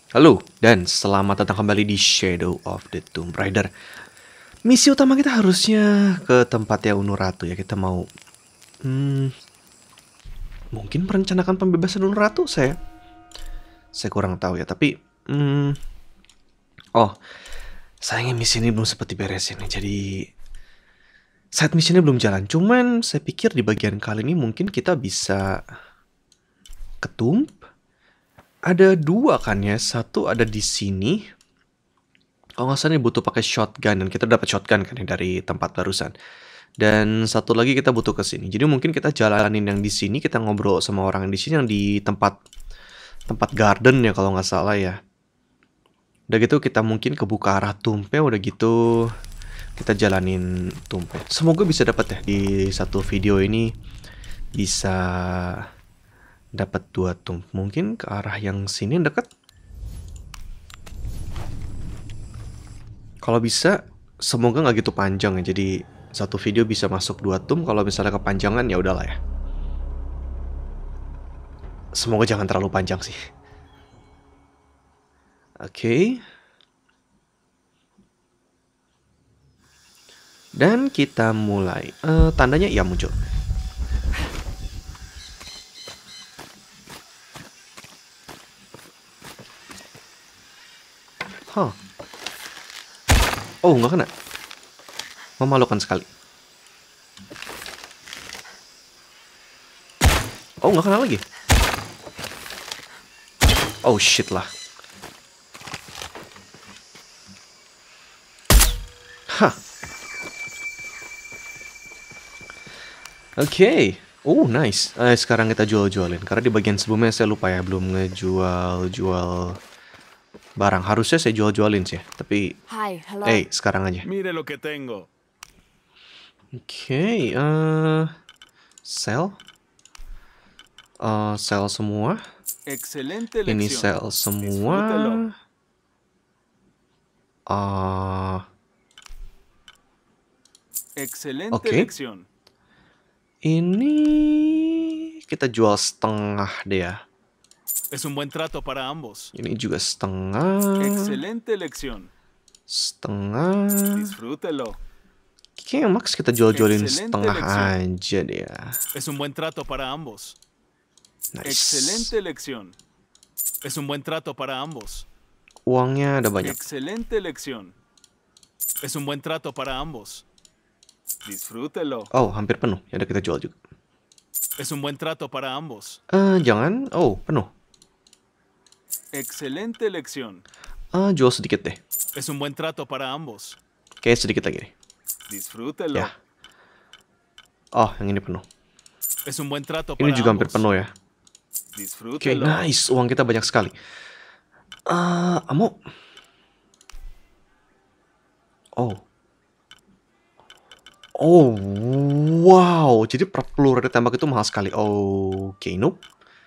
Halo, dan selamat datang kembali di Shadow of the Tomb Raider. Misi utama kita harusnya ke tempatnya Unuratu ya. Kita mau mungkin merencanakan pembebasan Unuratu. Saya kurang tahu ya. Tapi oh, sayangnya misi ini belum sempat diberesin nih. Jadi side mission-nya belum jalan. Cuman saya pikir di bagian kali ini mungkin kita bisa ke Tomb. Ada dua kan ya. Satu ada di sini. Kalau nggak salah nih butuh pakai shotgun, dan kita dapat shotgun kan ya dari tempat barusan. Dan satu lagi kita butuh ke sini. Jadi mungkin kita jalanin yang di sini, kita ngobrol sama orang yang di sini, yang di tempat garden ya kalau nggak salah ya. Udah gitu kita mungkin kebuka arah Tumpe, udah gitu kita jalanin Tumpe. Semoga bisa dapat ya di satu video ini, bisa dapat 2 Tumpe. Mungkin ke arah yang sini dekat. Kalau bisa, semoga nggak gitu panjang ya. Jadi satu video bisa masuk 2 Tomb. Kalau misalnya kepanjangan ya udahlah ya. Semoga jangan terlalu panjang sih. Oke. Dan kita mulai. Tandanya ya muncul. Huh. Oh, nggak kena. Memalukan sekali. Oh, nggak kena lagi. Oh, shit lah. Hah. Oke. Oh, nice. Sekarang kita jual-jualin. Karena di bagian sebelumnya saya lupa ya, belum ngejual-jual barang. Harusnya saya jual-jualin sih. Tapi, Hi, hello. sekarang aja. Mire lo que tengo. Oke, sell. Sell semua. Excelente Ini elección. sell semua. Disfrútalo. Excelente Oke. elección. Ini kita jual setengah deh ya. Es un buen trato para ambos. Ini juga setengah. Excelente elección. Setengah. Disfrútelo. Kayaknya max kita jual-jualin Excelente setengah elección. aja deh ya. Es un buen trato para ambos. Nice. Excelente elección. Es un buen trato para ambos. Uangnya ada banyak. Excelente elección. Es un buen trato para ambos. Disfrútelo. Oh, hampir penuh. Ya udah kita jual juga. Es un buen trato para ambos. Jangan. Oh, penuh. Excelente elección. Jual sedikit deh. Es un buen trato para ambos. Kayak sedikit lagi nih. Disfrútelo. Ya. Oh, yang ini penuh. Es un buen trato Ini para juga hampir ambos. penuh ya. Oke, Disfrútelo. nice. Uang kita banyak sekali. Amo. Oh. Oh, wow. Jadi per peluru ditembak itu mahal sekali. Oke, nope.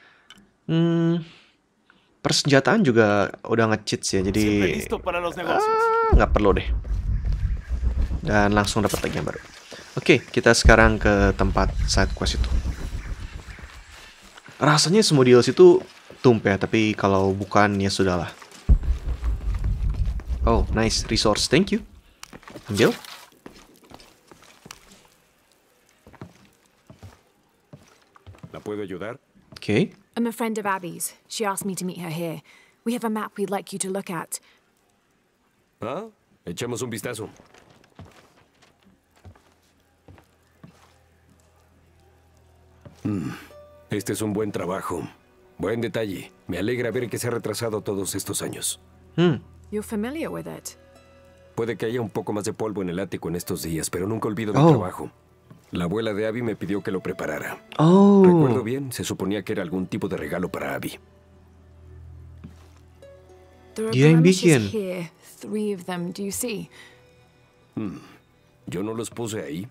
Persenjataan juga udah nge-cheat sih ya. Jadi Siempre listo para los negocios. nggak perlu deh. Dan langsung dapat lagi yang baru. Oke, kita sekarang ke tempat side quest itu. Rasanya semua DLC itu tump ya, tapi kalau bukan ya sudahlah. Oh, nice resource, thank you. Ambil. ¿La puedo ayudar? Oke. I'm a friend of Abby's. She asked me to meet her here. We have a map we'd like you to look at. Ah, echemos un vistazo. Este es un buen trabajo. Buen detalle. Me alegra ver que se ha retrasado todos estos años. You're familiar with it? Puede que haya un poco más de polvo en el ático en estos días, pero nunca olvido mi Oh. trabajo. La abuela de Abby me pidió que lo preparara. Oh. Recuerdo bien, se suponía que era algún tipo de regalo para Abby. There are Dia yang blemishes bikin. here. 3 of them, do you see? Yo no los puse ahí.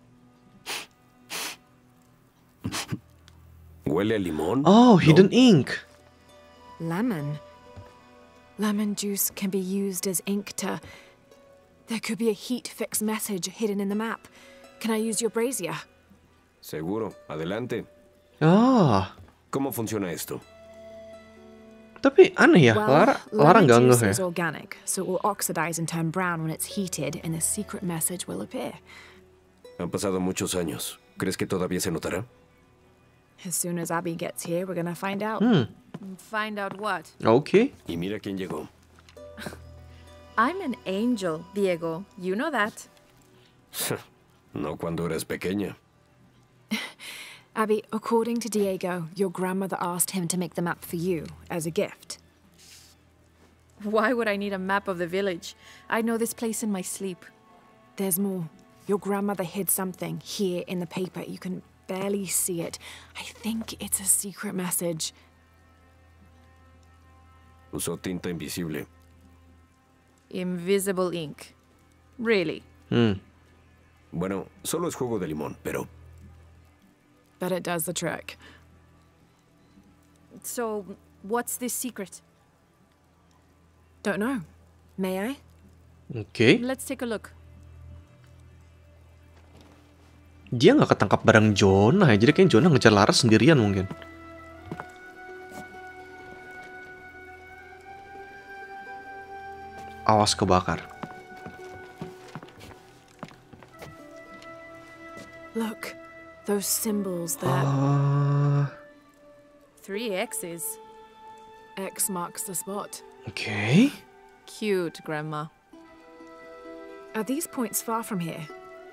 ¿Huele a limón? Oh, ¿No? hidden ink. Lemon. Lemon juice can be used as ink to... There could be a heat fix message hidden in the map. Can I use your brazier? Seguro. Adelante. Ah, ¿Cómo funciona esto? Tapi aneh ya, Well, Lara lemon nggak ngeh juice ya. is organic, so it will oxidize and turn brown when it's heated, and the secret message will appear. Han pasado muchos años. ¿Crees que todavía se notará? As soon as Abby gets here, we're gonna find out. Find out what? Oke. Y mira quién llegó. I'm an angel, Diego. You know that. No cuando eras pequeña. Abby, according to Diego, your grandmother asked him to make the map for you as a gift. Why would I need a map of the village? I know this place in my sleep. There's more. Your grandmother hid something here in the paper. You can barely see it. I think it's a secret message. Usó tinta invisible. Invisible ink. Really? Bueno, solo es jugo de limón, pero But it does the trick. So, what's this secret? Don't know. May I? Oke. Let's take a look. Dia nggak ketangkap bareng Jonah ya, jadi kayaknya Jonah ngejar Laras sendirian mungkin. Awas kebakar. Look, those symbols there. 3 X's. X marks the spot. Oke. Cute, Grandma. Are these points far from here?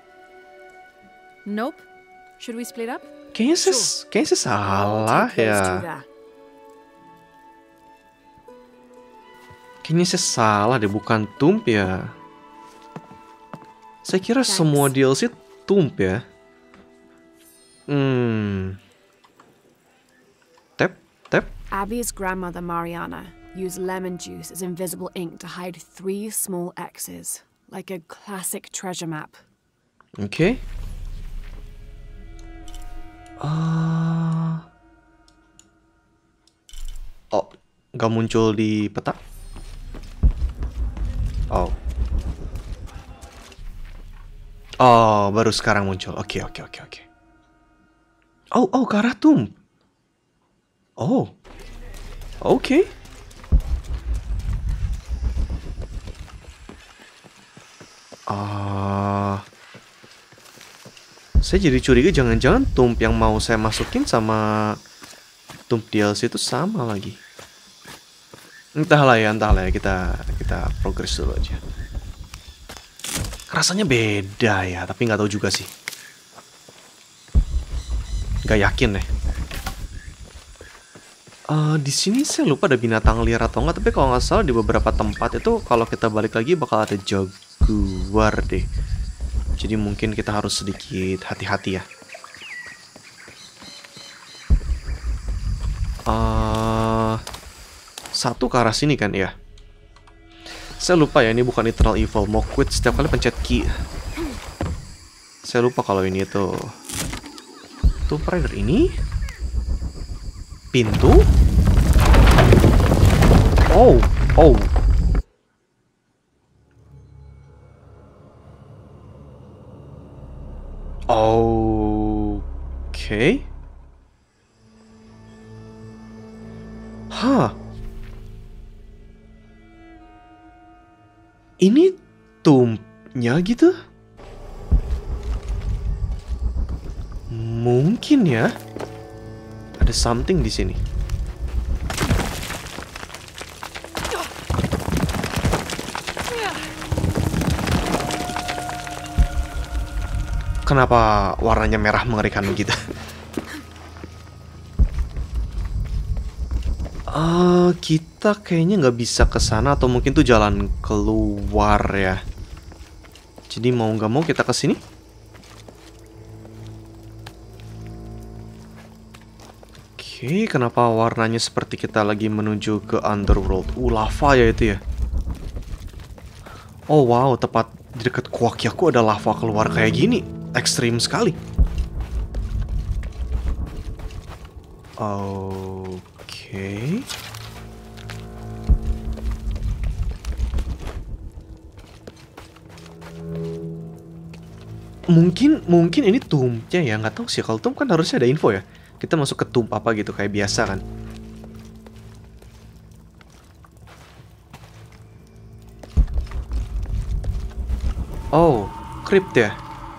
Nope. Should we split up? Kayaknya sih salah Take those two ya. there. Kayaknya sih salah deh, bukan Tump ya. Saya kira semua DLC Tump ya. Tap. Abby's grandmother, Mariana, used lemon juice as invisible ink to hide 3 small X's, like a classic treasure map. Oke. Oh, nggak muncul di peta? Oh. Oh, baru sekarang muncul. Oke. Oh, ke arah Tump. Oh. Oke. Saya jadi curiga jangan-jangan Tump yang mau saya masukin sama Tump DLC itu sama lagi. Entahlah ya, kita progress dulu aja. Rasanya beda ya, tapi nggak tahu juga sih. Nggak yakin deh. Di sini saya lupa ada binatang liar atau enggak, tapi kalau nggak salah di beberapa tempat itu kalau kita balik lagi bakal ada jaguar deh. Jadi mungkin kita harus sedikit hati-hati ya. Satu ke arah sini kan ya. Saya lupa ya, ini bukan Eternal Evil. Mau quit setiap kali pencet key. Saya lupa kalau ini tuh Tomb Raider ini pintu. Oh. Oke. Hah. Ini tumpnya gitu? Mungkin ya. Ada something di sini. Kenapa warnanya merah mengerikan begitu? Kita kayaknya nggak bisa ke sana, atau mungkin tuh jalan keluar ya. Jadi mau nggak mau kita ke sini. Oke, kenapa warnanya seperti kita lagi menuju ke Underworld? Lava ya itu ya. Oh wow, tepat di dekat Kuakyaku ada lava keluar kayak gini. Ekstrim sekali. Oke. Mungkin ini tumpnya ya, nggak tahu sih. Kalau tump kan harusnya ada info ya. Kita masuk ke tump apa gitu kayak biasa kan. Oh, crypt ya?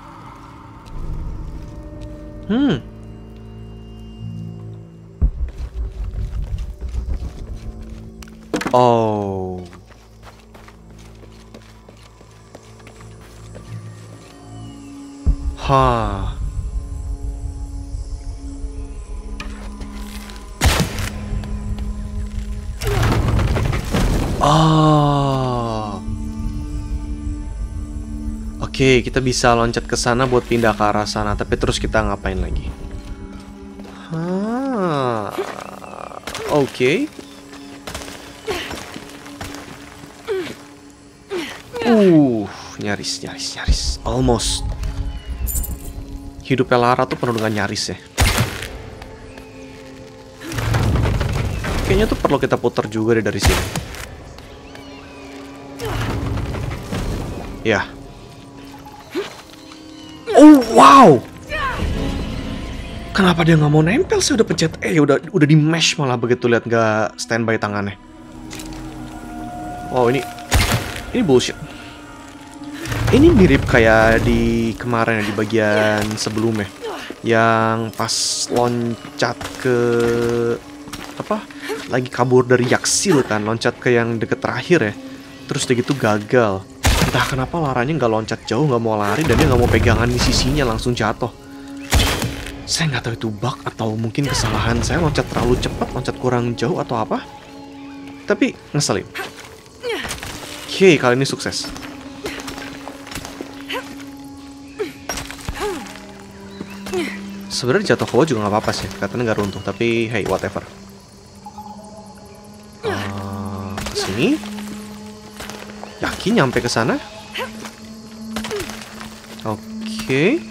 Oh. Hah. Oh. Oke, kita bisa loncat ke sana buat pindah ke arah sana, tapi terus kita ngapain lagi? Hah. Oke. Nyaris. Almost. Hidupnya Lara tuh penuh dengan nyaris ya. Kayaknya tuh perlu kita putar juga deh dari sini. Ya. Oh wow. Kenapa dia nggak mau nempel sih? Udah pencet udah di mesh malah begitu lihat nggak standby tangannya. Wow, ini bullshit. Ini mirip kayak di kemarin ya, di bagian sebelumnya, yang pas loncat ke apa? Lagi kabur dari Yaksil kan, loncat ke yang deket terakhir ya. Terus udah gitu gagal. Entah kenapa Laranya nggak loncat jauh, nggak mau lari, dan dia nggak mau pegangan di sisinya, langsung jatuh. Saya nggak tahu itu bug atau mungkin kesalahan saya loncat terlalu cepat, loncat kurang jauh atau apa. Tapi ngeselin. Oke, kali ini sukses. Sebenarnya jatuh ke bawah juga nggak apa-apa sih, katanya nggak runtuh. Tapi hey, whatever. Sini. Yakin nyampe ke sana? Oke.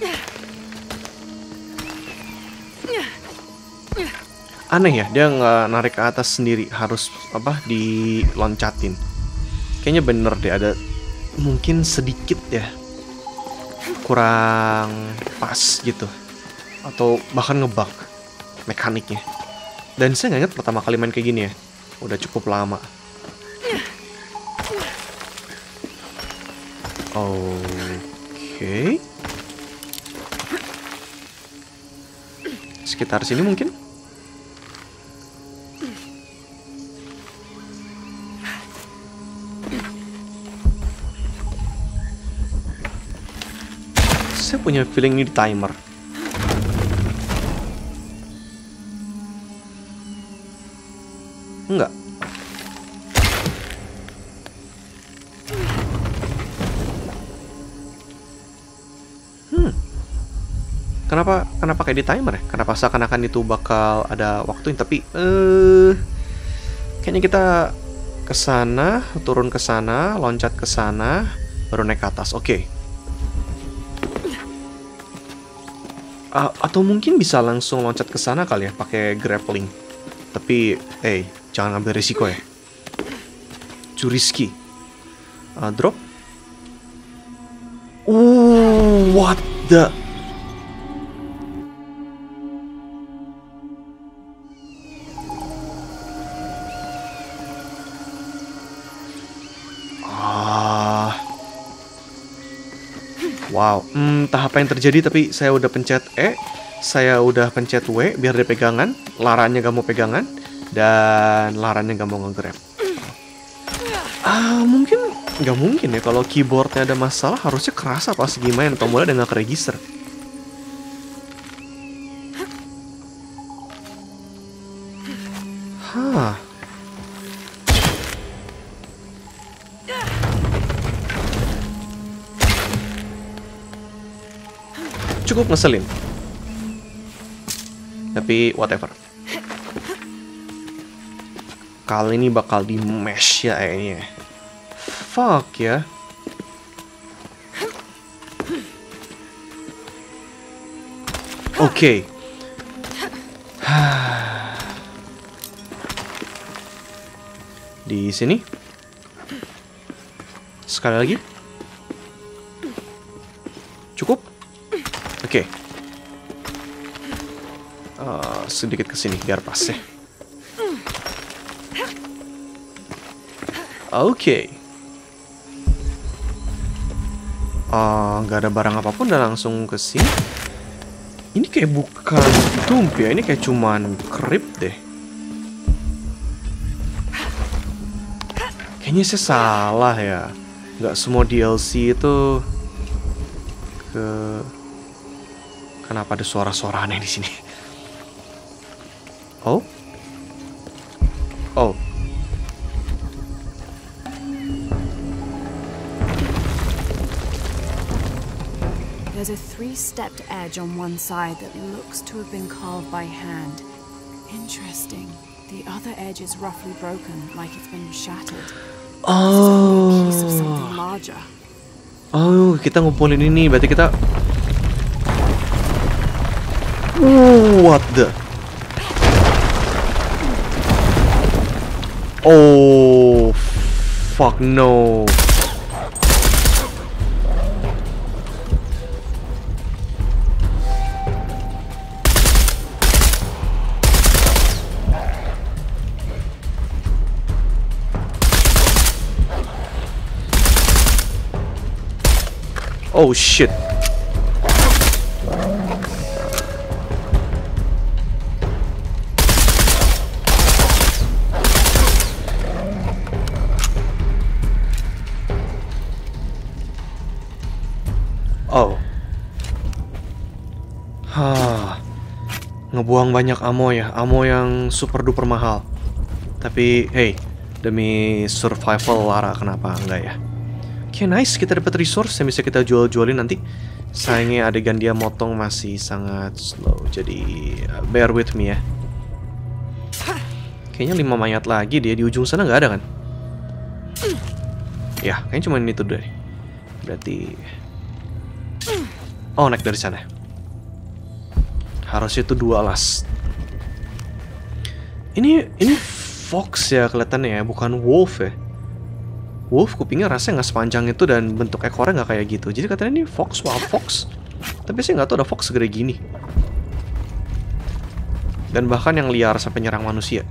Aneh ya, dia nggak narik ke atas sendiri, harus apa diloncatin. Kayaknya bener deh, ada mungkin sedikit ya kurang pas gitu, atau bahkan ngebug mekaniknya. Dan saya nggak ingat pertama kali main kayak gini ya, udah cukup lama. Oke. Sekitar sini mungkin. Saya punya feeling ini di timer. Enggak. Kenapa kayak di timer ya? Kenapa seakan-akan itu bakal ada waktunya? Tapi kayaknya kita ke sana, turun ke sana, loncat ke sana, baru naik ke atas. Oke. Atau mungkin bisa langsung loncat ke sana kali ya, pakai grappling. Tapi, jangan ambil risiko ya. Too risky. Drop. What the? Wow, entah apa yang terjadi, tapi saya udah pencet saya udah pencet W biar dia pegangan, Laranya gak mau pegangan, dan Laranya gak mau nge-grab. Mungkin gak mungkin ya, kalau keyboardnya ada masalah harusnya kerasa pas gimana, tombolnya udah gak ke-register. Cukup ngeselin. Tapi whatever. Kali ini bakal di mesh ya kayaknya. Fuck ya. Oke. Di sini. Sekali lagi. Cukup. Oke. Sedikit ke sini biar pas ya. Oke. Nggak ada barang apapun dan langsung ke sini. Ini kayak bukan tomb ya, ini kayak cuman crypt deh. Kayaknya saya salah ya. Nggak semua DLC itu ke... Kenapa ada suara-suara aneh di sini? Oh? Oh. There's a three-stepped edge on one side that looks to have been carved by hand. Interesting. The other edge is roughly broken, like it's been shattered. Oh. Piece of something larger. Oh, kita ngumpulin ini, berarti kita... what the... Oh, fuck no. Oh shit. Oh. Ngebuang banyak ammo ya, ammo yang super duper mahal. Tapi hey, demi survival Lara kenapa enggak ya? Oke, nice, kita dapat resource yang bisa kita jual-jualin nanti. Sayangnya adegan dia motong masih sangat slow, jadi bear with me ya. Kayaknya 5 mayat lagi dia di ujung sana nggak ada kan? Ya, kayaknya cuma ini tuh deh. Berarti... Oh, naik dari sana. Harusnya itu 2 alas. Ini fox ya kelihatannya ya, bukan wolf ya. Wolf kupingnya rasanya nggak sepanjang itu dan bentuk ekornya nggak kayak gitu. Jadi katanya ini fox, wild fox. Tapi saya nggak tahu ada fox segede gini. Dan bahkan yang liar sampai nyerang manusia.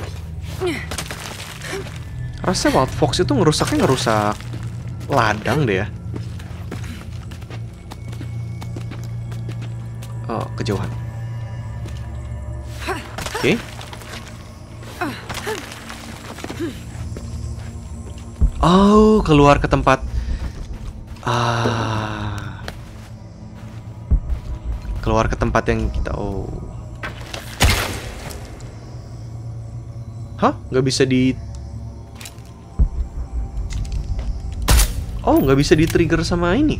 Rasanya wild fox itu ngerusak ladang deh ya. Oh, kejauhan. Oke. Oh, keluar ke tempat. Keluar ke tempat yang kita... Oh. Hah? Nggak bisa di... Oh, nggak bisa di-trigger sama ini.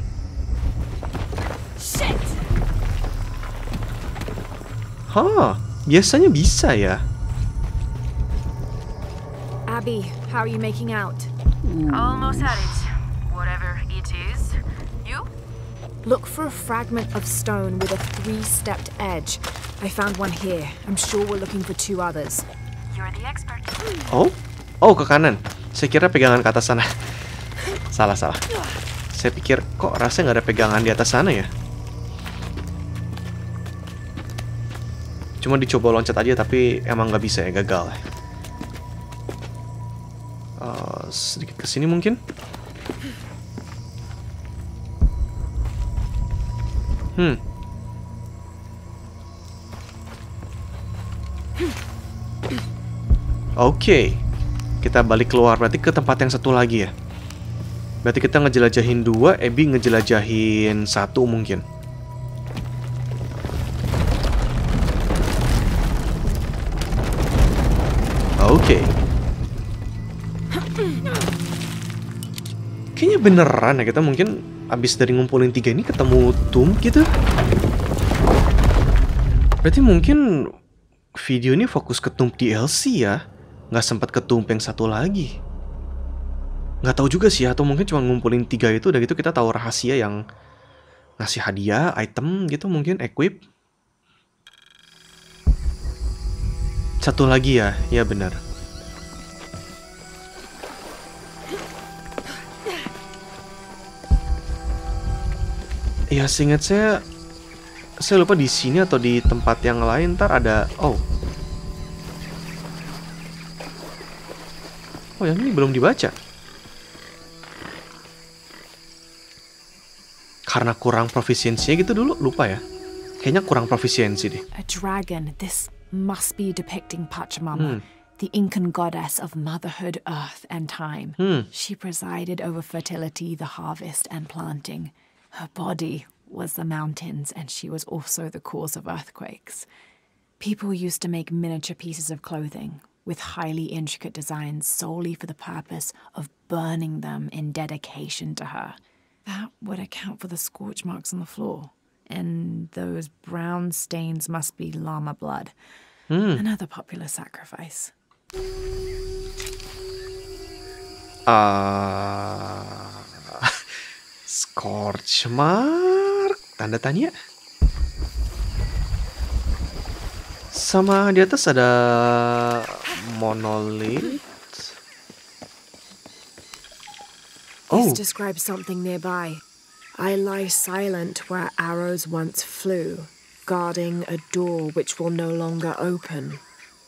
Hah? Biasanya bisa ya. Abby, how are you making out? Almost had it. Whatever it is. You? Look for a fragment of stone with a three-stepped edge. I found one here. I'm sure we're looking for 2 others. You're the expert. Oh? Oh, ke kanan. Saya kira pegangan ke atas sana. Salah. Saya pikir kok rasanya nggak ada pegangan di atas sana ya. Cuma dicoba loncat aja tapi emang nggak bisa ya, gagal. Sedikit kesini mungkin. Oke. Kita balik keluar berarti ke tempat yang satu lagi ya. Berarti kita ngejelajahin 2, Abby ngejelajahin 1 mungkin. Oke. Kayaknya beneran ya kita mungkin abis dari ngumpulin 3 ini ketemu tomb gitu. Berarti mungkin video ini fokus ke tomb DLC ya. Nggak sempat ke tomb yang satu lagi. Nggak tahu juga sih, atau mungkin cuma ngumpulin 3 itu, udah gitu kita tahu rahasia yang ngasih hadiah, item gitu mungkin, equip. Satu lagi ya, ya benar. Ya, seingat saya lupa di sini atau di tempat yang lain ntar ada. Oh, yang ini belum dibaca. karena kurang profisiensinya gitu dulu, lupa ya. Kayaknya kurang profisiensi deh. A dragon. This must be depicting Pachamama, the Incan goddess of motherhood, earth, and time. She presided over fertility, the harvest, and planting. Her body was the mountains, and she was also the cause of earthquakes. People used to make miniature pieces of clothing with highly intricate designs solely for the purpose of burning them in dedication to her. That would account for the scorch marks on the floor. And those brown stains must be llama blood. Another popular sacrifice. Scorch mark, tanda tanya. Sama di atas ada monolith. This describes something nearby. I lie silent where arrows once flew, guarding a door which will no longer open.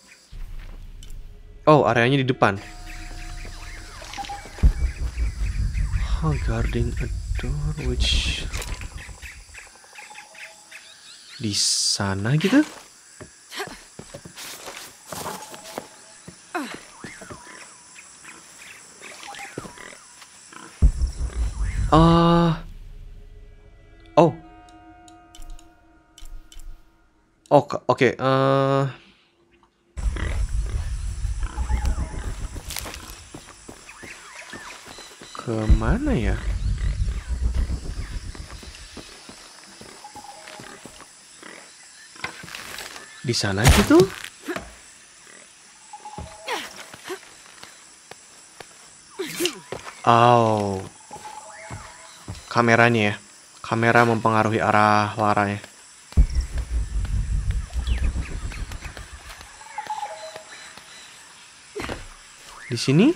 Oh, areanya di depan. Guarding a door which... Di sana gitu? Oke. Kemana ya? Di sana gitu? Oh. Kameranya ya. Kamera mempengaruhi arah laranya. Di sini?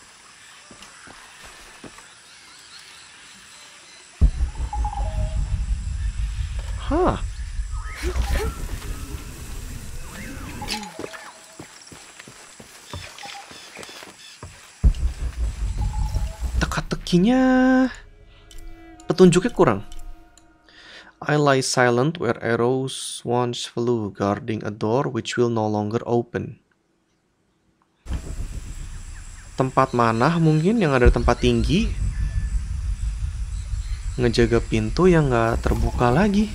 Hah. Teka-tekinya petunjuknya kurang. I lie silent where arrows once flew, guarding a door which will no longer open. Tempat mana mungkin yang ada tempat tinggi, ngejaga pintu yang nggak terbuka lagi.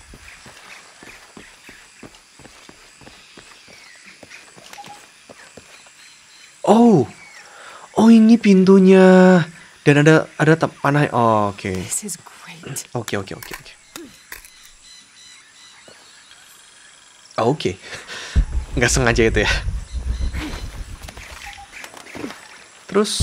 Oh ini pintunya dan ada panah. Oh, oke. This is great. Oke. Oke. Nggak sengaja itu ya. Terus,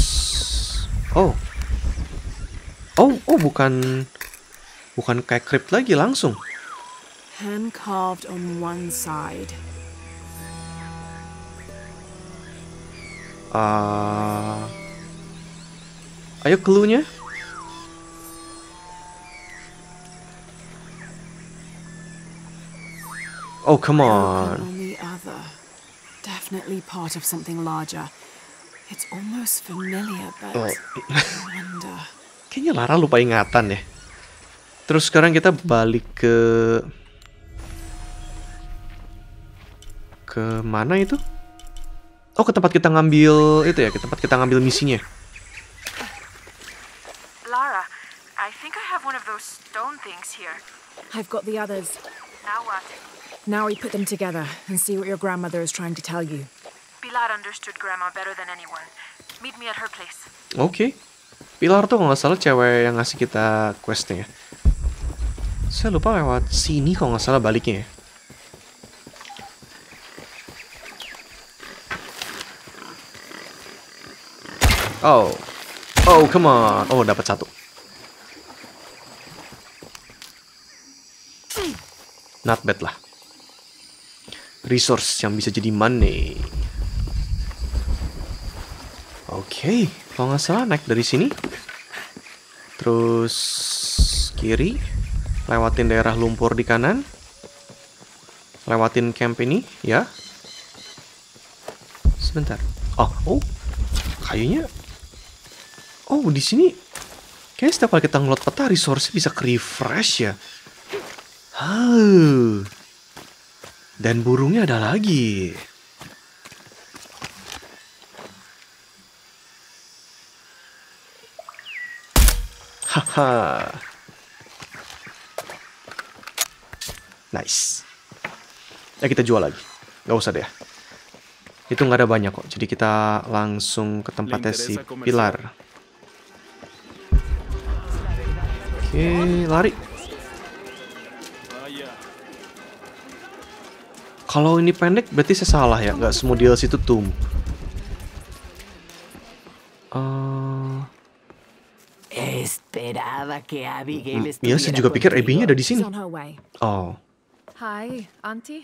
bukan kayak crypt lagi langsung. Hand carved on one side. Ayo clue-nya. Oh, come on. On the other. Definitely part of something larger. It's almost familiar, but I wonder. Kayaknya Lara lupa ingatan ya. Terus sekarang kita balik ke mana itu? Oh, ke tempat kita ngambil itu ya, ke tempat kita ngambil misinya. Lara, I think I have one of those stone things here. I've got the others. Now what? Now we put them together and see what your grandmother is trying to tell you. Pilar understood Grandma better than anyone. Meet me at her place. Oke. Pilar tuh kalau nggak salah cewek yang ngasih kita questnya ya. Saya lupa lewat sini kalau nggak salah baliknya ya. Oh, come on. Oh, dapat satu. Not bad lah. Resource yang bisa jadi money. Oke, kalau nggak salah naik dari sini. Terus kiri. Lewatin daerah lumpur di kanan. Lewatin camp ini, ya. Sebentar. Oh, kayunya. Oh, di sini Kayaknya setiap kali kita ngelot peta, resource bisa ke-refresh ya. Dan burungnya ada lagi. Haha. Nice. Ya kita jual lagi. Gak usah deh. Itu nggak ada banyak kok. Jadi kita langsung ke tempatnya si Pilar. Oke, lari. Kalau ini pendek berarti saya salah ya. Nggak semua DLC itu tomb. Iya, saya juga pikir Abby-nya ada di sini. Oh. Hi, Auntie.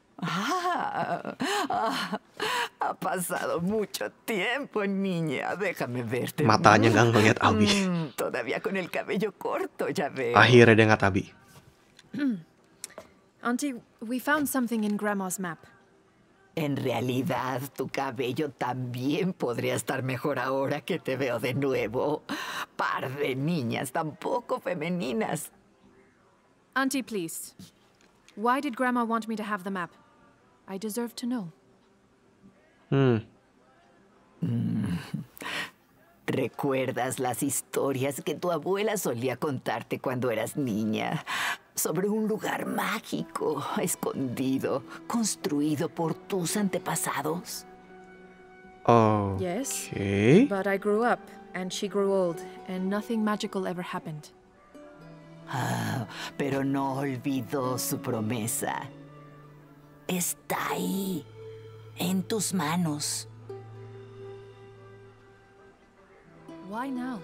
Ha pasado mucho tiempo, niña. Déjame verte. Matanya nggak ngeliat Abby. Todavía con el cabello corto, ya veo. Akhirnya dia nggak Abby. Auntie, we found something in Grandma's map. En realidad, tu cabello también podría estar mejor ahora que te veo de nuevo. Par de niñas tan poco femeninas. Auntie, please. Why did Grandma want me to have the map? I deserve to know. ¿Recuerdas las historias que tu abuela solía contarte cuando eras niña? Sobre un lugar mágico, escondido, construido por tus antepasados. Oh. Yes. Okay. But I grew up, and she grew old, and nothing magical ever happened. Pero no olvidó su promesa. Está ahí, en tus manos. Why now?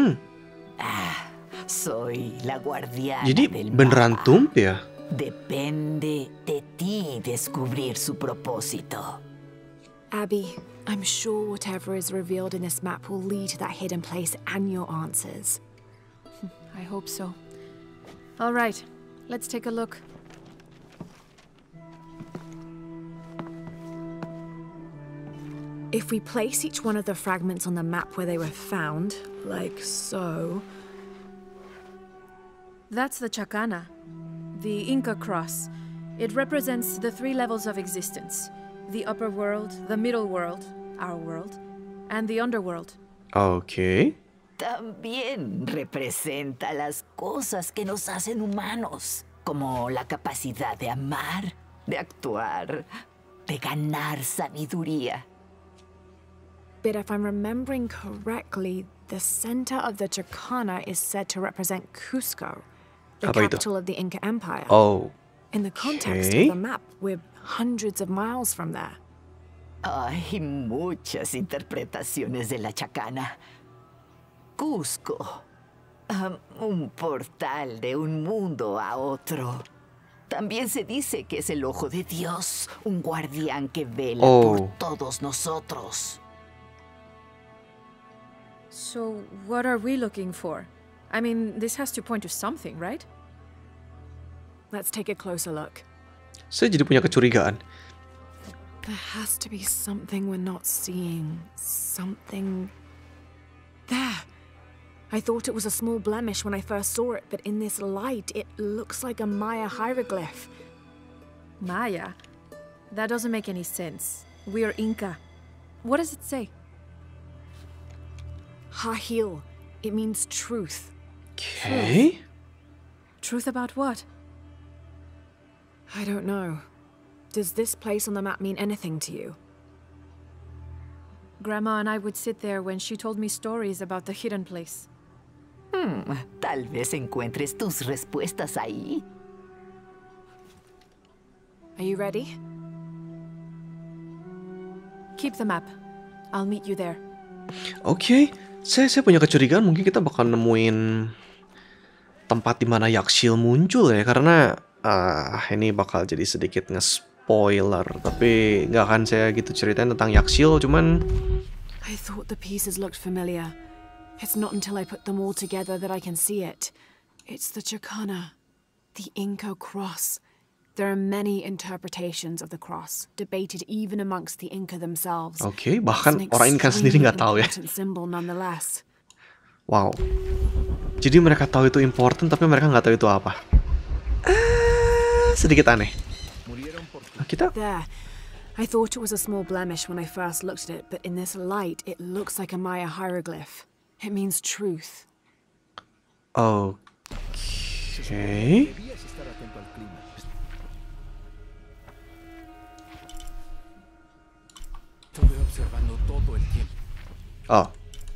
Soy la guardiana Jadi del beneran mapa. tomb ya? Depende de ti descubrir su propósito. Abby, I'm sure whatever is revealed in this map will lead to that hidden place and your answers. I hope so. All right, let's take a look. If we place each one of the fragments on the map where they were found, like so... That's the Chacana, the Inca cross. It represents the 3 levels of existence. The upper world, the middle world, our world, and the underworld. Okay. También representa las cosas que nos hacen humanos, como la capacidad de amar, de actuar, de ganar sabiduría. But if I'm remembering correctly, the center of the Chacana is said to represent Cusco, the Apa itu? capital of the Inca Empire. Oh. In the context Okay. of the map, we're hundreds of miles from there. Hay muchas interpretaciones de la Chacana. Cusco, un portal de un mundo a otro. También se dice que es el ojo de Dios, un guardián que vela por todos nosotros. So, what are we looking for? I mean, this has to point to something, right? Let's take a closer look. Saya jadi punya kecurigaan. There has to be something we're not seeing. Something... There! I thought it was a small blemish when I first saw it, but in this light, it looks like a Maya hieroglyph. Maya? That doesn't make any sense. We're Inca. What does it say? Hahil. It means truth. Okay. Truth about what? I don't know. Does this place on the map mean anything to you? Grandma and I would sit there when she told me stories about the hidden place. Tal vez encuentres tus respuestas ahí. Are you ready? Keep the map. I'll meet you there. Oke. Saya punya kecurigaan mungkin kita bakal nemuin tempat di mana Yakshil muncul ya, karena ini bakal jadi sedikit nge-spoiler, tapi nggak akan saya gitu ceritain tentang Yakshil, cuman I thought the pieces looked familiar. It's not until I put them all together that I can see it. It's the Chacana, the Inca cross. There are many interpretations of the cross, debated even amongst the Inca themselves. Oke, bahkan orang Inca sendiri nggak tahu ya. Symbol nonetheless. Wow. Jadi mereka tahu itu important, tapi mereka nggak tahu itu apa. Sedikit aneh. Nah, kita... There. I thought it was a small blemish when I first looked at it, but in this light, it looks like a Maya hieroglyph. It means truth. Okay. Oh.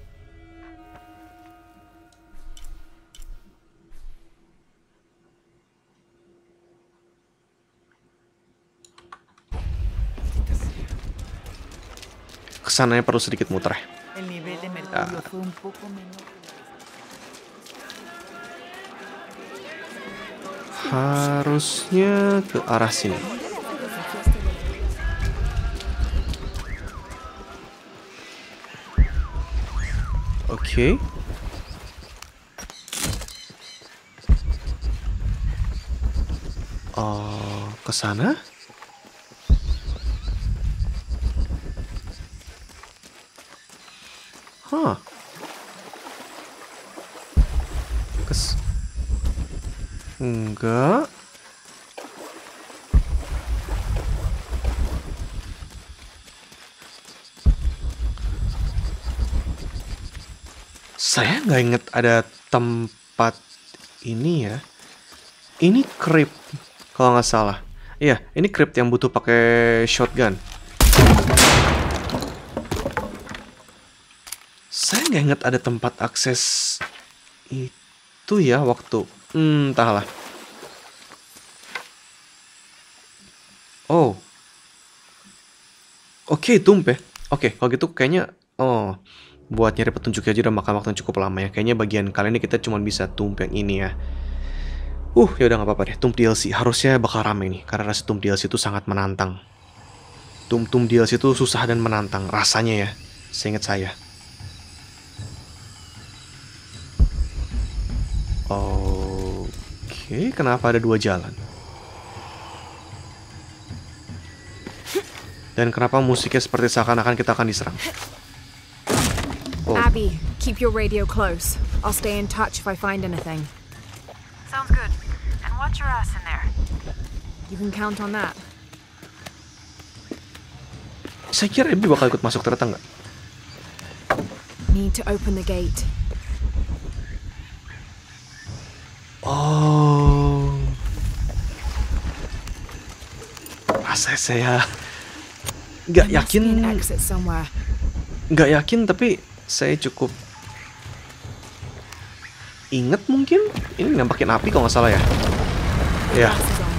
Kesananya perlu sedikit muter. Harusnya ke arah sini. Oke. Ke sana? Enggak. Saya nggak inget ada tempat ini ya. Ini crypt kalau nggak salah. Iya, ini crypt yang butuh pakai shotgun. Saya nggak inget ada tempat akses itu ya waktu. Entahlah. Oh. Oke, tump ya. Oke, kalau gitu kayaknya buat nyari petunjuk aja udah makan waktu yang cukup lama ya. Kayaknya bagian kali ini kita cuma bisa tump yang ini ya. Ya udah nggak apa-apa deh. Tump DLC harusnya bakal rame nih karena rasa tump DLC itu sangat menantang. Tump DLC itu susah dan menantang rasanya ya. Seingat saya. Oke, kenapa ada 2 jalan? Dan kenapa musiknya seperti seakan-akan kita akan diserang? Abby, keep your radio close. I'll stay in touch if I find anything. Sounds good. And watch your ass in there. You can count on that. Saya kira Abby bakal ikut masuk, ternyata nggak. Need to open the gate. Saya nggak yakin, tapi saya cukup inget mungkin ini nampakin api kalau nggak salah ya. Ya.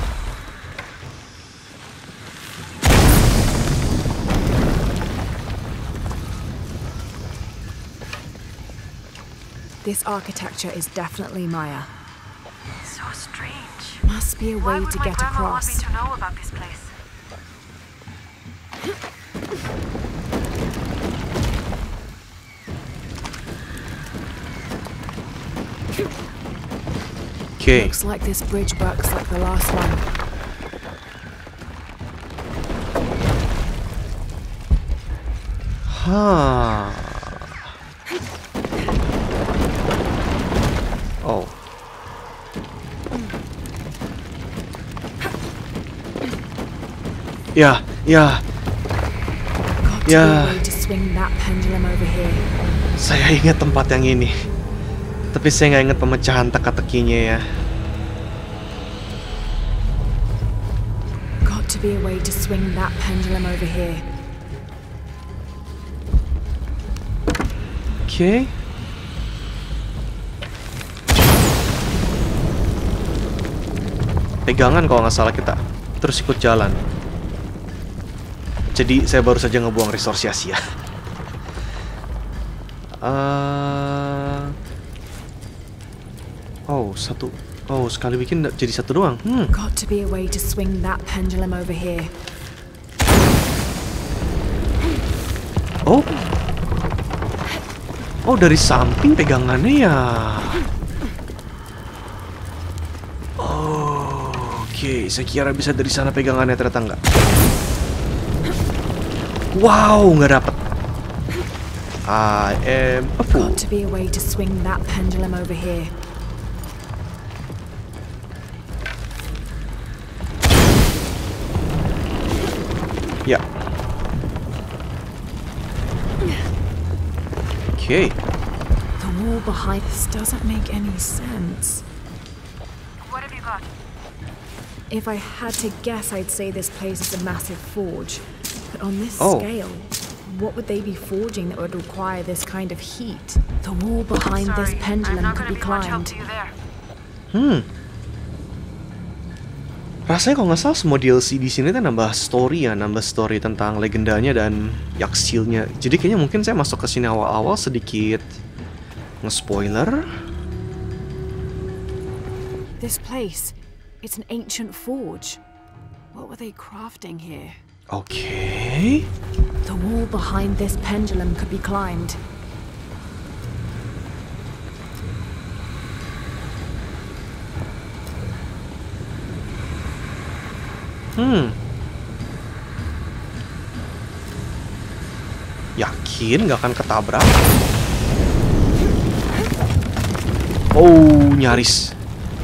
This architecture is definitely Maya. So strange. Must be a way to get across. Why would my grandma want me to know about this place? Okay. Looks like this bridge works like the last one. Oh. Ya. Saya ingat tempat yang ini. Tapi saya nggak ingat pemecahan teka-tekinya ya. Got to be a way to swing that pendulum over here. Oke. Pegangan kalau nggak salah kita. Terus ikut jalan. Jadi saya baru saja ngebuang resource sia-sia. Sekali bikin jadi satu doang. Got to be a way to swing that pendulum over here. Dari samping pegangannya ya. Oke, saya kira bisa dari sana pegangannya, ternyata enggak. Wow, nggak dapet. I am a fool. Got to be a way to swing that pendulum over here. Ya. Okay. The wall behind this doesn't make any sense. What have you got? If I had to guess, I'd say this place is a massive forge. But on this Oh. scale, what would they be forging that would require this kind of heat? The wall behind this Sorry, I'm pendulum not could gonna be be much help climbed. to you there. Rasanya kalau nggak salah semua DLC di sini kan nambah story ya, nambah story tentang legendanya dan Yakshilnya. Jadi kayaknya mungkin saya masuk ke sini awal-awal sedikit nge-spoiler. This place, it's an ancient forge. What were they crafting here? Oke. The wall behind this pendulum could be climbed. Yakin nggak akan ketabrak? Oh, nyaris.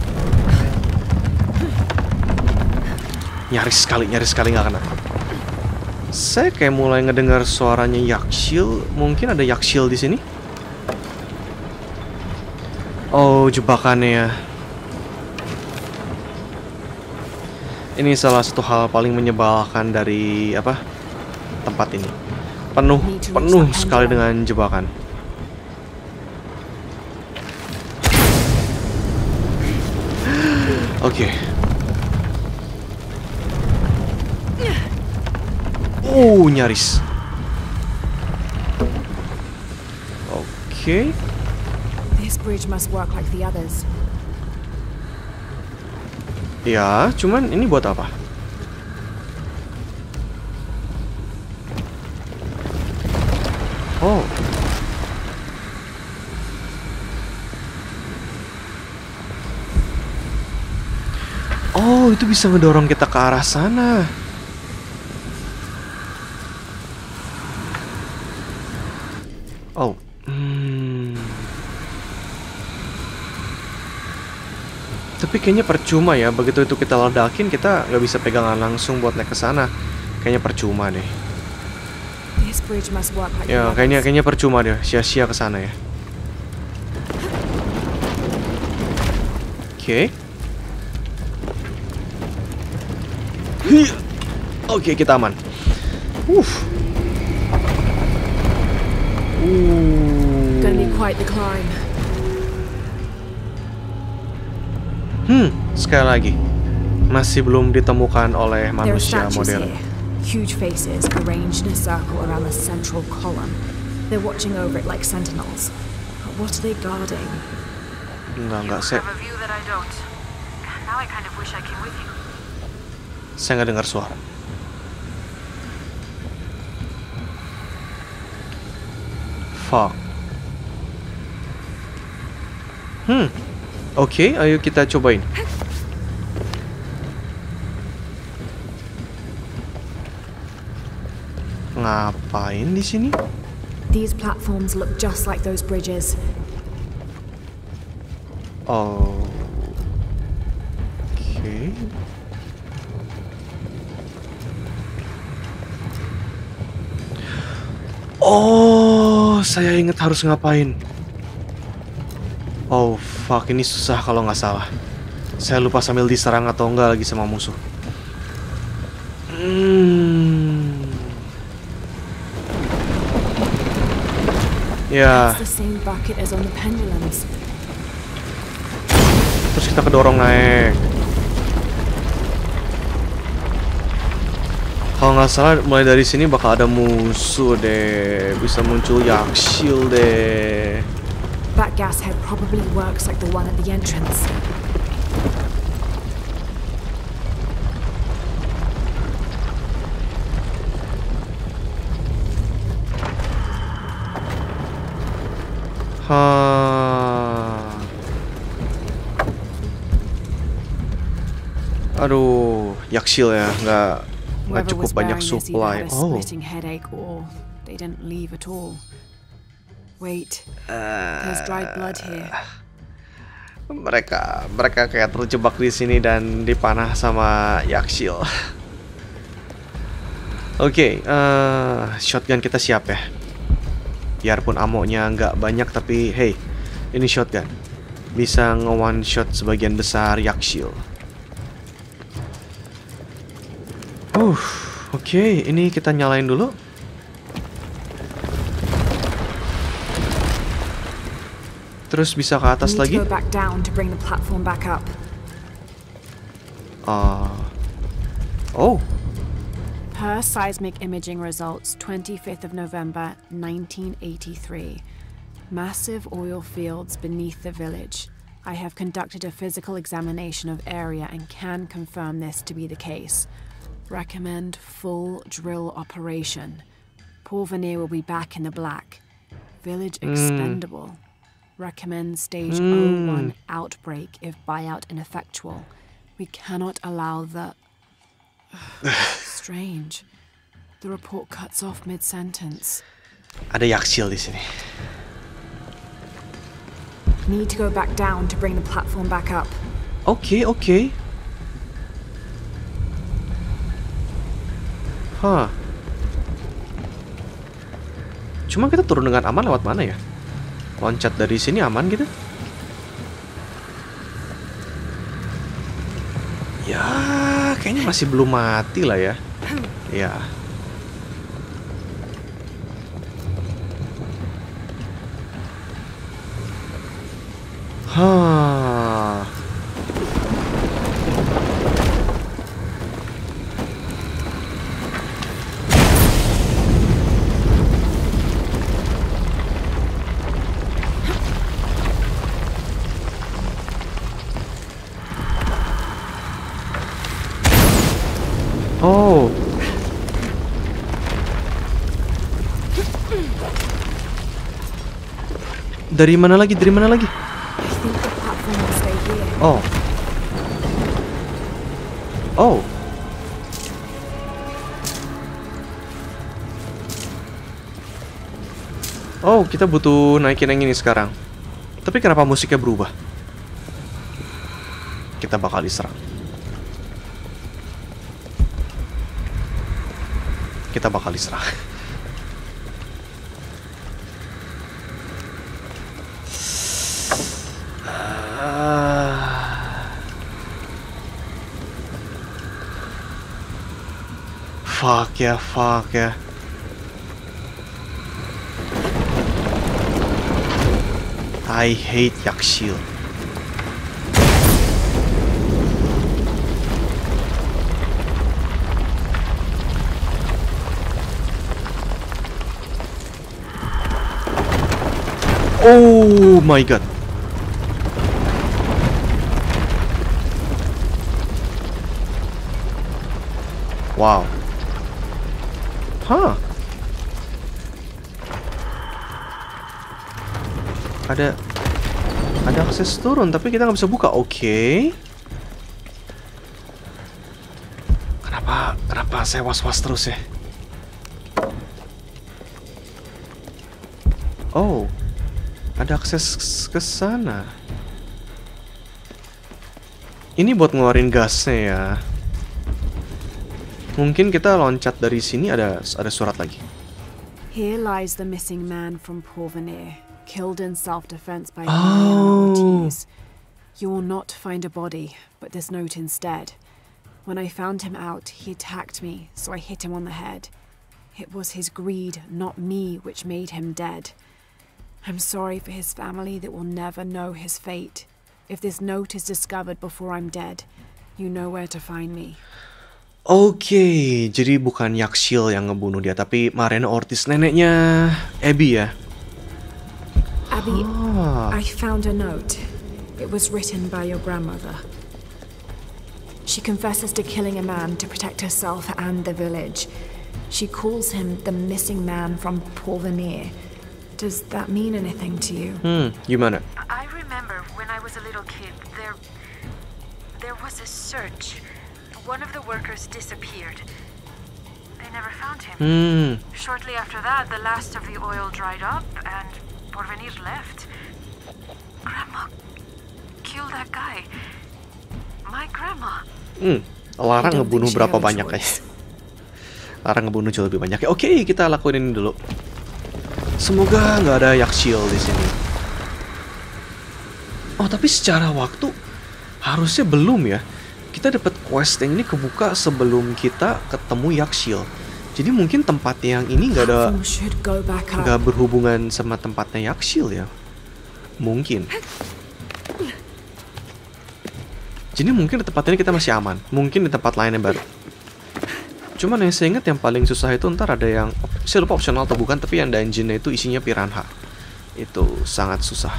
Nyaris sekali nggak kena. Saya kayak mulai ngedengar suaranya Yakshil. Mungkin ada Yakshil di sini. Oh, jebakannya ya. Ini salah satu hal paling menyebalkan dari apa? Tempat ini. Penuh sekali dengan jebakan. Oke. Nyaris. Oke. This bridge must work like the others. Ya, cuman ini buat apa? Oh. Oh, itu bisa ngedorong kita ke arah sana. Oh. Tapi kayaknya percuma ya, begitu itu kita ledakin kita nggak bisa pegangan langsung buat naik ke sana. Kayaknya percuma deh. This bridge must work like Ya, the others. kayaknya percuma deh, sia-sia ke sana ya. Oke. Oke, kita aman. Gonna be quite the climb. Sekali lagi. Masih belum ditemukan oleh There are manusia statues modern. here. Huge faces arranged in a circle around the central column. They're watching over it like sentinels. But what are they guarding? Enggak, You have a view that I don't. Now I kind of wish I came with you. saya nggak dengar suara. Fuck. Oke, ayo kita cobain. Ngapain di sini? These platforms look just like those bridges. Oh. Oke. Oh, saya ingat harus ngapain. Oh, fuck, ini susah kalau nggak salah. Saya lupa sambil diserang atau enggak lagi sama musuh. Ya, It's the same bucket as on the pendulums. terus kita kedorong naik. Kalau nggak salah mulai dari sini bakal ada musuh deh. Bisa muncul Yakshil deh. That gas head probably works like the one at the entrance. Aduh, Yakshil ya, nggak Whoever cukup was banyak wearing this either supply. had a Oh, splitting headache or they didn't leave at all. Wait, there's dried blood here. Mereka kayak terjebak di sini dan dipanah sama Yakshil. Oke, shotgun kita siap ya. Biarpun amonya nggak banyak, tapi hey, ini shotgun bisa nge-one shot sebagian besar Yakshil. Oke, ini kita nyalain dulu. Terus bisa ke atas lagi. Per seismic imaging results, 25th of November, 1983. Massive oil fields beneath the village. I have conducted a physical examination of area and can confirm this to be the case. Recommend full drill operation. Porvenir will be back in the black. Village expendable. Recommend stage 01 outbreak if buyout ineffectual. We cannot allow the... Strange. The report cuts off mid-sentence. Ada Yakshil di sini. Need to go back down to bring the platform back up. Oke. Cuma kita turun dengan aman lewat mana ya? Loncat dari sini aman gitu? Ya, kayaknya masih belum mati lah ya. Ya. Dari mana lagi? Oh, kita butuh naikin yang ini sekarang. Tapi kenapa musiknya berubah? Kita bakal diserang. Fuck ya. I hate Yakshil. Oh my god. Wow. Ada akses turun, tapi kita nggak bisa buka. Oke. Kenapa saya was-was terus ya? Oh, ada akses ke sana. Ini buat ngeluarin gasnya ya. Mungkin kita loncat dari sini, ada surat lagi. Here lies the missing man from Porvenir, killed in self-defense by Ortiz. You will not find a body, but this note instead. When I found him out, he attacked me, so I hit him on the head. It was his greed, not me, which made him dead. I'm sorry for his family that will never know his fate. If this note is discovered before I'm dead, you know where to find me. Oke, jadi bukan Yakshil yang ngebunuh dia, tapi Mariana Ortiz, neneknya Abby ya. Abby, I found a note. It was written by your grandmother. She confesses to killing a man to protect herself and the village. She calls him the missing man from Porvenir. Does that mean anything to you? Gimana? I remember when I was a little kid, there was a search. One of the workers disappeared. They never found him. Shortly after that, the last of the oil dried up, and Porvenir left. Grandma killed that guy. My grandma. Larang ngebunuh berapa banyak guys? Larang ngebunuh jauh lebih banyak. Oke, kita lakuin ini dulu. Semoga nggak ada Yakshiel di sini. Oh, tapi secara waktu harusnya belum ya. Kita dapat quest yang ini kebuka sebelum kita ketemu Yakshiel. Jadi mungkin tempat yang ini nggak berhubungan sama tempatnya Yakshiel ya. Mungkin. Jadi mungkin di tempat ini kita masih aman. Mungkin di tempat lain yang baru. Cuman yang saya ingat yang paling susah itu ntar ada yang, saya lupa opsional atau bukan, tapi yang dungeonnya itu isinya piranha. Itu sangat susah.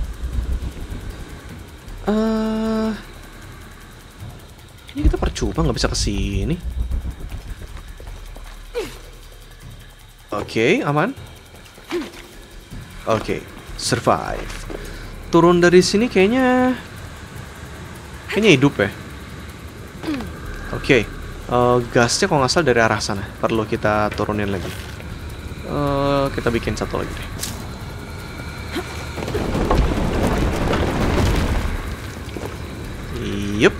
Ini kita percuma nggak bisa kesini. Oke, aman. Oke, survive. Turun dari sini kayaknya hidup ya. Oke. Gasnya kalau nggak salah dari arah sana. Perlu kita turunin lagi. Kita bikin satu lagi deh. Yup.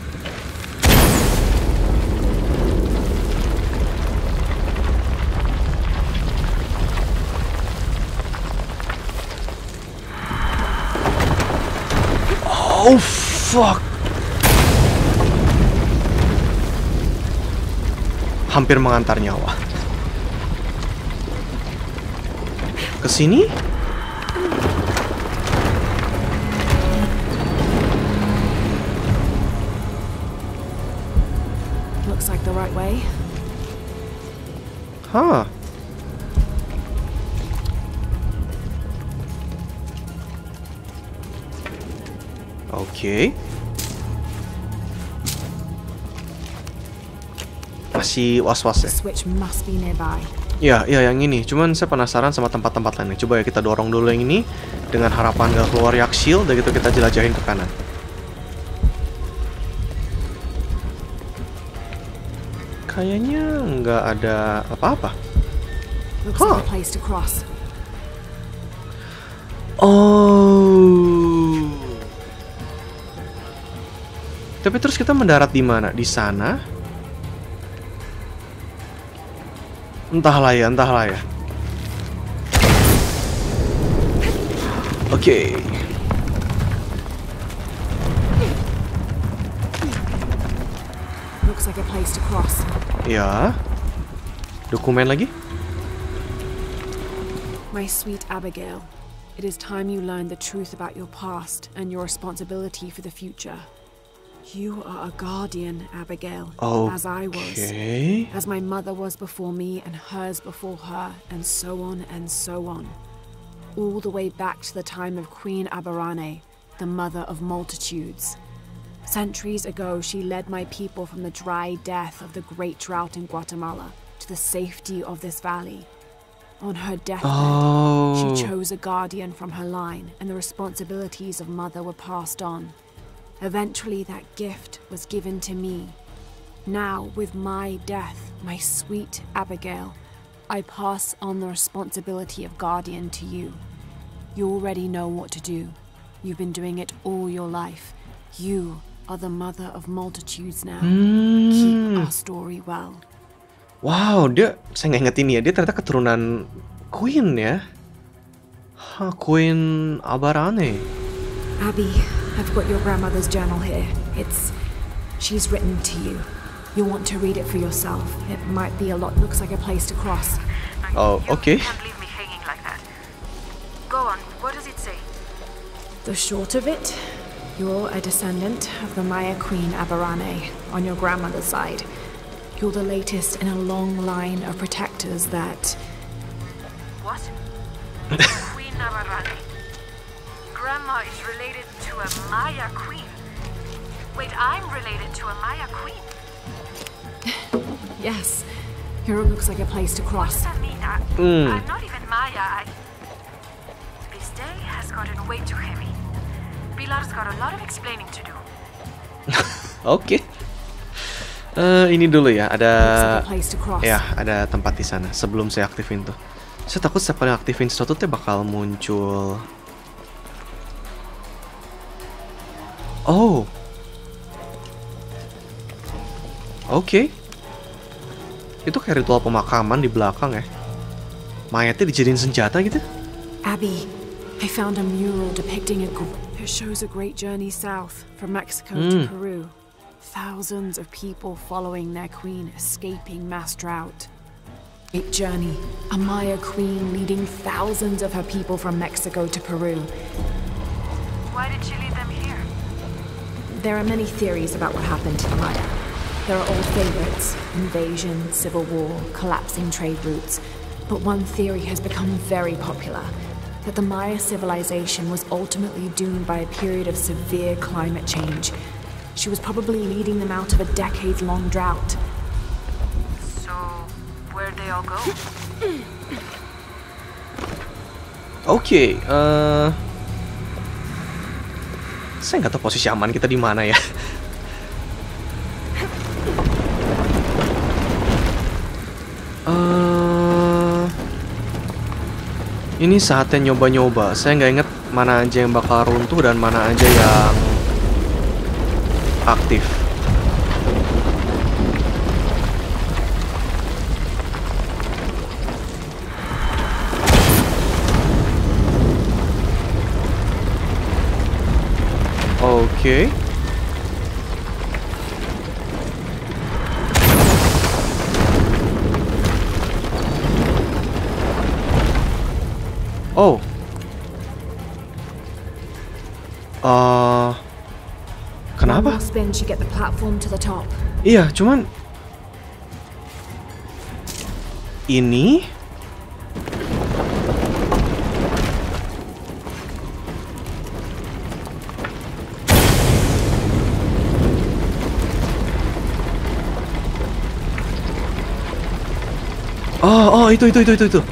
Oh fuck. Hampir mengantar nyawa. Kesini? Looks like the right way. Huh. Oke. Masih was-was ya. Ya, yang ini. Cuman saya penasaran sama tempat-tempat lainnya. Coba ya kita dorong dulu yang ini dengan harapan gak keluar Yakshiel. Dan gitu kita jelajahin ke kanan. Kayaknya nggak ada apa-apa. Huh. Oh. Tapi terus kita mendarat di mana? Di sana? Entahlah ya. Oke. Looks like a place to cross. Ya. Dokumen lagi? My sweet Abigail, it is time you learn the truth about your past and your responsibility for the future. You are a guardian, Abigail, as I was, as my mother was before me and hers before her, and so on and so on. All the way back to the time of Queen Aberrane, the mother of multitudes. Centuries ago, she led my people from the dry death of the great drought in Guatemala to the safety of this valley. On her deathbed, she chose a guardian from her line, and the responsibilities of mother were passed on. Eventually, that gift was given to me. Now, with my death, my sweet Abigail, I pass on the responsibility of guardian to you. You already know what to do. You've been doing it all your life. You are the mother of multitudes now. Keep our story well. Wow, saya nggak inget ini ya. Dia ternyata keturunan Queen ya. Queen Aberrane. Abby, I've got your grandmother's journal here. She's written to you. You'll want to read it for yourself. It might be a lot. Looks like a place to cross. Oh, okay. You can't leave me hanging like that. Go on. What does it say? The short of it, you're a descendant of the Maya Queen Aberrane on your grandmother's side. You're the latest in a long line of protectors that... What? Queen Aberrane. Grandma is related to a Maya queen. Wait, I'm related to a Maya queen? Yes. Here looks like a place to cross. What does that mean? I'm not even Maya. This day has gotten way too heavy. Pilar's got a lot of explaining to do. Oke. Ini dulu ya, ada Looks like a place to cross. ya, ada tempat di sana sebelum saya aktifin tuh. Saya takut setiap kali aktifin sesuatu teh bakal muncul. Oh. Oke. Itu kayak ritual pemakaman di belakang ya. Mayatnya dijadiin senjata gitu. Abby, I found a mural depicting it shows a great journey south from Mexico to Peru. Thousands of people following their queen escaping mass drought. Great journey. A Maya queen leading thousands of her people from Mexico to Peru. Why did she lead them here? There are many theories about what happened to the Maya. There are old favorites: invasion, civil war, collapsing trade routes. But one theory has become very popular, that the Maya civilization was ultimately doomed by a period of severe climate change. She was probably leading them out of a decade-long drought. So, where'd they all go? Oke, saya nggak tahu posisi aman kita di mana ya. Ini saatnya nyoba-nyoba. Saya nggak inget mana aja yang bakal runtuh dan mana aja yang aktif. Oke. Oh. Kenapa? One more spin to get the platform to the top. Iya, cuman ini itu.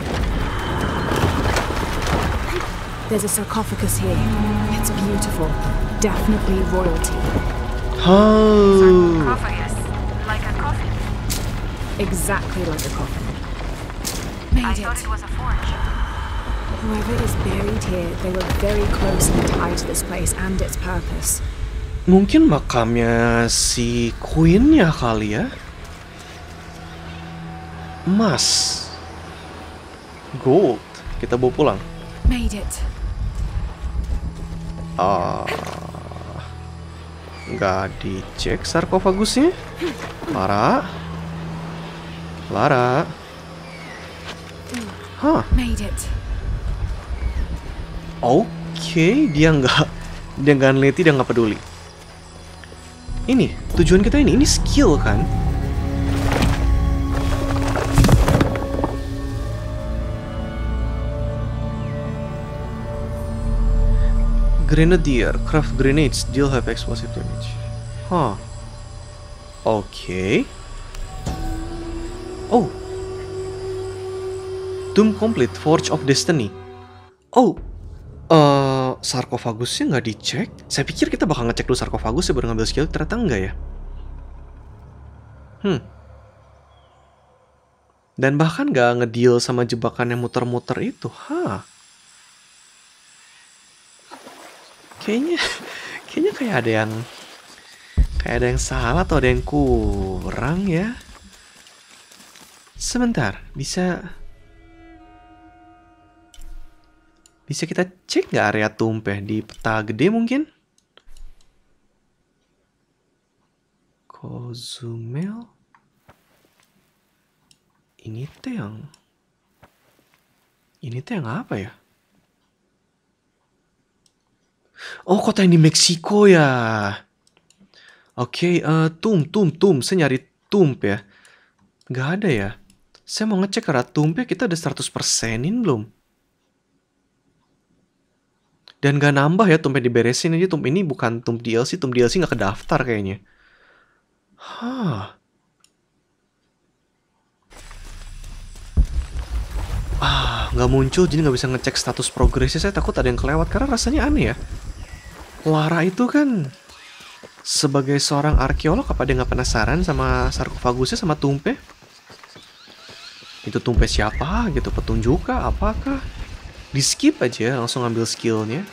There's a sarcophagus here. It's beautiful. Definitely royalty. Oh. Sarcophagus. Like a coffin. Exactly like a coffin. I Made thought it. it was a forge. Whoever is buried here, they were very closely tied to this place and its purpose. Mungkin makamnya si Queen-nya kali ya. Emas. Gold. Kita bawa pulang. Made it. Nggak dicek sarkofagusnya. Lara. Hah. Made it. Oke, dia nggak neliti, dia nggak peduli. Ini tujuan kita ini skill kan? Grenadier, craft grenades, deal have explosive damage. Huh. Oke. Oh. Tomb complete, Forge of Destiny. Oh. Sarkofagusnya nggak dicek. Saya pikir kita bakal ngecek dulu sarkofagusnya baru ngambil skill, ternyata enggak ya. Dan bahkan nggak ngedeal sama jebakan yang muter-muter itu. Hah. Kayaknya kayak ada yang salah atau ada yang kurang ya. Sebentar, bisa kita cek nggak area tumpeh di peta gede mungkin? Cozumel. Ini teh yang apa ya? Oh, kota yang di Meksiko ya. Oke, Tum. Saya nyari Tump ya. Nggak ada ya. Saya mau ngecek arah Tump ya, kita ada 100%-in belum? Dan nggak nambah ya Tump diberesin aja. Tump ini bukan Tump DLC nggak kedaftar kayaknya. Hah. Nggak muncul, jadi nggak bisa ngecek status progresnya. Saya takut ada yang kelewat, karena rasanya aneh ya. Lara itu kan sebagai seorang arkeolog, apa dia nggak penasaran sama sarkofagusnya sama Tumpe? Itu tumpe siapa gitu, petunjuk kah, apakah? Di skip aja, langsung ambil skillnya.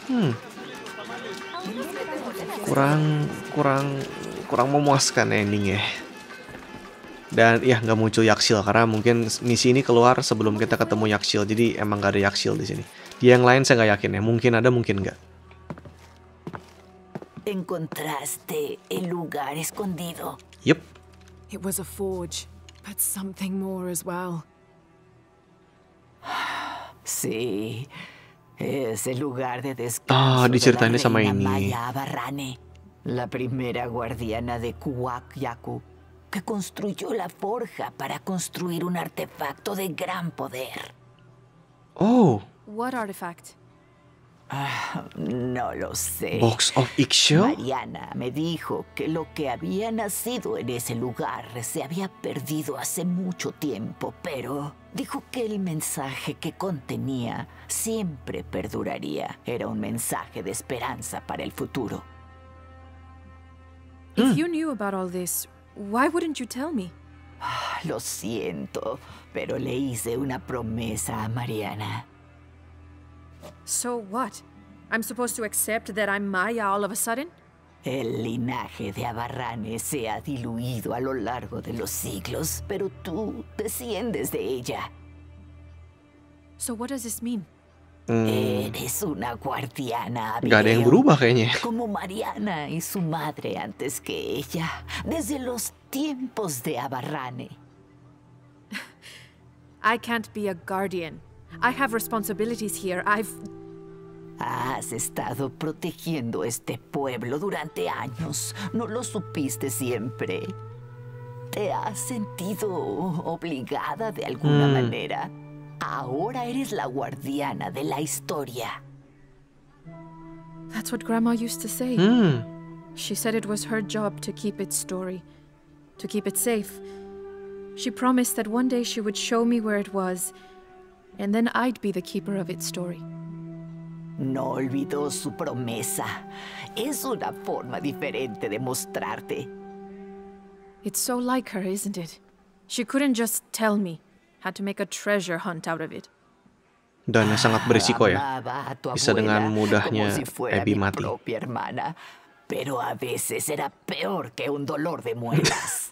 Kurang memuaskan endingnya. Dan ya nggak muncul Yakshil karena mungkin misi ini keluar sebelum kita ketemu Yakshil, jadi emang gak ada Yakshil di sini. Di yang lain saya nggak yakin ya, mungkin ada, mungkin nggak. ¿Encontraste el lugar escondido? Yep. It was a forge, but something more as well. Sí, es el lugar de descanso diceritain de la sama reina ini. Maya Abarrane, la primera guardiana de Kuwak Yaku, que construyó la forja para construir un artefacto de gran poder. Oh, What artifact? No lo sé. Box of Eggshell? Mariana me dijo que lo que había nacido en ese lugar se había perdido hace mucho tiempo, pero dijo que el mensaje que contenía siempre perduraría. Era un mensaje de esperanza para el futuro. If you knew about all this, why wouldn't you tell me? Lo siento, pero le hice una promesa a Mariana. So what? I'm supposed to accept that I'm Maya all of a sudden? El linaje de Abarrane se ha diluido a lo largo de los siglos, pero tú desciendes de ella. So what does this mean? Eres una guardiana, Gak ada yang Abigail, berubah kayaknya. como Mariana y su madre antes que ella, desde los tiempos de Abarrane. I can't be a guardian. I have responsibilities here. Has estado protegiendo este pueblo durante años. ¿No lo supiste siempre? ¿Te has sentido obligada de alguna manera? Ahora eres la guardiana de la historia. That's what Grandma used to say. She said it was her job to keep its story, to keep it safe. She promised that one day she would show me where it was, and then I'd be the keeper of its story. No olvidó su promesa. Es una forma diferente de mostrarte. It's so like her, isn't it? She couldn't just tell me. Had to make a treasure hunt out of it. Dan sangat berisiko ya. Amaba a tu Bisa dengan abuela mudahnya como si fuera Abby mi mati. propia hermana, pero a veces era peor que un dolor de muelas.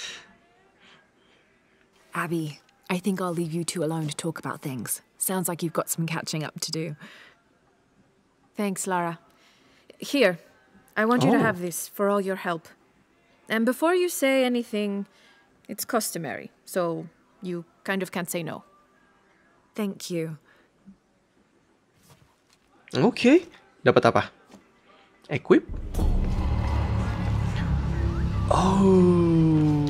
Abby, I think I'll leave you two alone to talk about things. Sounds like you've got some catching up to do. Thanks, Lara. Here, I want you to have this for all your help. And before you say anything, it's customary, so you kind of can't say no. Thank you. Oke, dapat apa? Equip. Oh.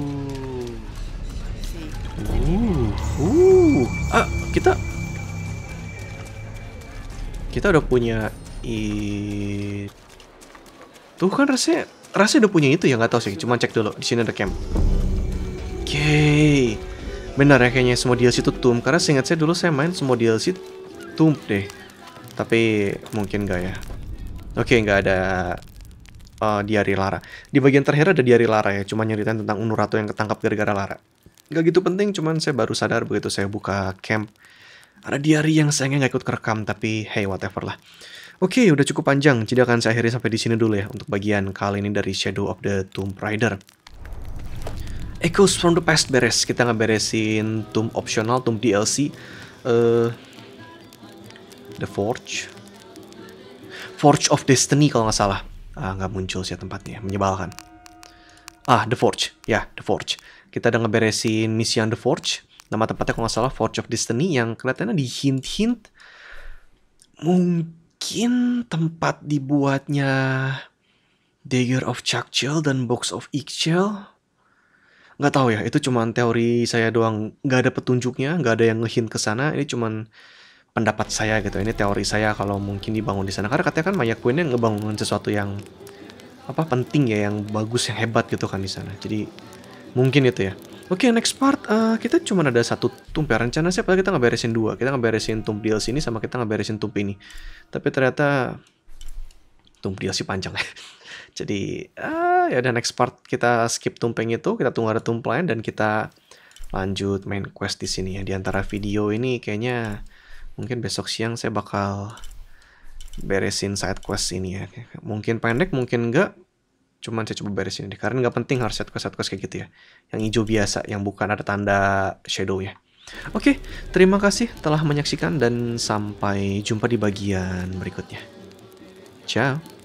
Kita udah punya tuh kan rasanya udah punya itu ya, nggak tahu sih, cuma cek dulu di sini ada camp. Oke. Benar ya kayaknya semua DLC itu Tomb, karena seingat saya dulu saya main semua DLC Tomb deh. Tapi mungkin nggak ya. Oke, nggak ada diari Lara. Di bagian terakhir ada diari Lara ya, cuma nyeritain tentang Unuratu yang ketangkap gara-gara Lara. Nggak gitu penting, cuman saya baru sadar begitu saya buka camp. Ada diari yang sayangnya nggak ikut kerekam, tapi hey, whatever lah. Oke, udah cukup panjang, jadi akan saya akhiri sampai di sini dulu ya untuk bagian kali ini dari Shadow of the Tomb Raider. Echoes from the Past beres, kita ngeberesin Tomb optional, Tomb DLC, The Forge of Destiny kalau nggak salah. Nggak muncul sih tempatnya, menyebalkan. The Forge, ya The Forge. Kita udah ngeberesin misi yang The Forge. Nama tempatnya kalau nggak salah Forge of Destiny, yang kelihatannya di hint-hint mungkin tempat dibuatnya Dagger of Chakchel dan Box of Eggshell. Nggak tahu ya, itu cuman teori saya doang, nggak ada petunjuknya, nggak ada yang nge-hint ke sana. Ini cuman pendapat saya gitu. Ini teori saya kalau mungkin dibangun di sana. Karena katanya kan Maya Queen-nya ngebangun sesuatu yang penting ya, yang bagus, yang hebat gitu kan di sana. Jadi mungkin itu ya. Oke, next part kita cuma ada satu Tomb ya. Rencana saya padahal kita ngeberesin 2. Kita ngeberesin Tomb DLC ini sama kita ngeberesin Tomb ini. Tapi ternyata Tomb DLC panjang ya. Jadi ya udah, next part kita skip Tumpeng itu, kita tunggu ada Tomb lain dan kita lanjut main quest di sini ya. Di antara video ini kayaknya mungkin besok siang saya bakal beresin side quest ini ya. Mungkin pendek, mungkin enggak. Cuman saya coba beresin deh, karena nggak penting harus side quest kayak gitu ya. Yang hijau biasa, yang bukan ada tanda shadow ya. Oke, terima kasih telah menyaksikan dan sampai jumpa di bagian berikutnya. Ciao.